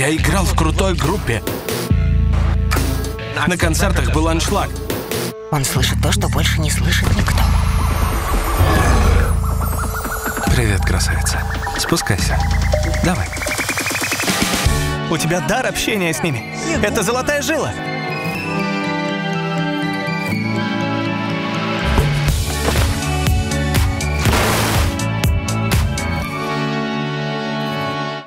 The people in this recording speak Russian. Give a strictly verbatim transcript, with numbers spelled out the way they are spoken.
Я играл в крутой группе. На концертах был аншлаг. Он слышит то, что больше не слышит никто. Привет, красавица. Спускайся. Давай. У тебя дар общения с ними. Это золотая жила.